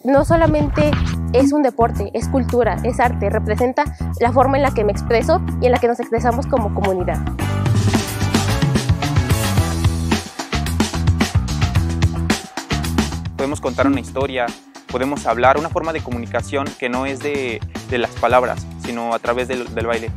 no solamente es un deporte, es cultura, es arte, representa la forma en la que me expreso y en la que nos expresamos como comunidad. Podemos contar una historia, podemos hablar, una forma de comunicación que no es de las palabras, sino a través del baile.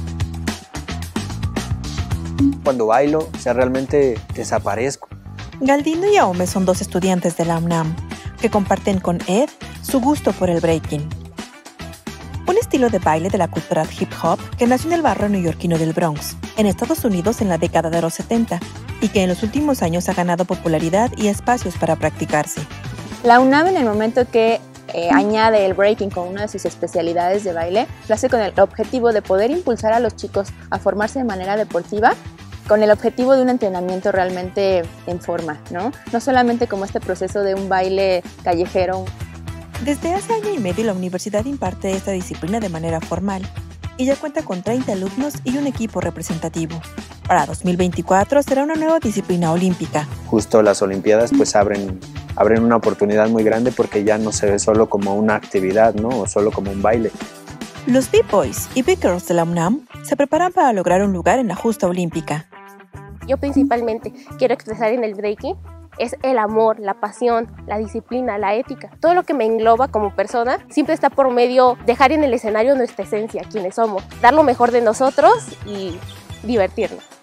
Cuando bailo, realmente desaparezco. Galdino y Aume son dos estudiantes de la UNAM que comparten con Ed su gusto por el breaking. Un estilo de baile de la cultura hip hop que nació en el barrio neoyorquino del Bronx, en Estados Unidos en la década de los 70, y que en los últimos años ha ganado popularidad y espacios para practicarse. La UNAM, en el momento que añade el breaking como una de sus especialidades de baile, lo hace con el objetivo de poder impulsar a los chicos a formarse de manera deportiva, con el objetivo de un entrenamiento realmente en forma, ¿no? No solamente como este proceso de un baile callejero. Desde hace año y medio la universidad imparte esta disciplina de manera formal y ya cuenta con 30 alumnos y un equipo representativo. Para 2024 será una nueva disciplina olímpica. Justo las Olimpiadas pues abren una oportunidad muy grande porque ya no se ve solo como una actividad, ¿no? O solo como un baile. Los B-Boys y B-Girls de la UNAM se preparan para lograr un lugar en la justa olímpica. Yo principalmente quiero expresar en el breaking es el amor, la pasión, la disciplina, la ética. Todo lo que me engloba como persona siempre está por medio dejar en el escenario nuestra esencia, quienes somos, dar lo mejor de nosotros y divertirnos.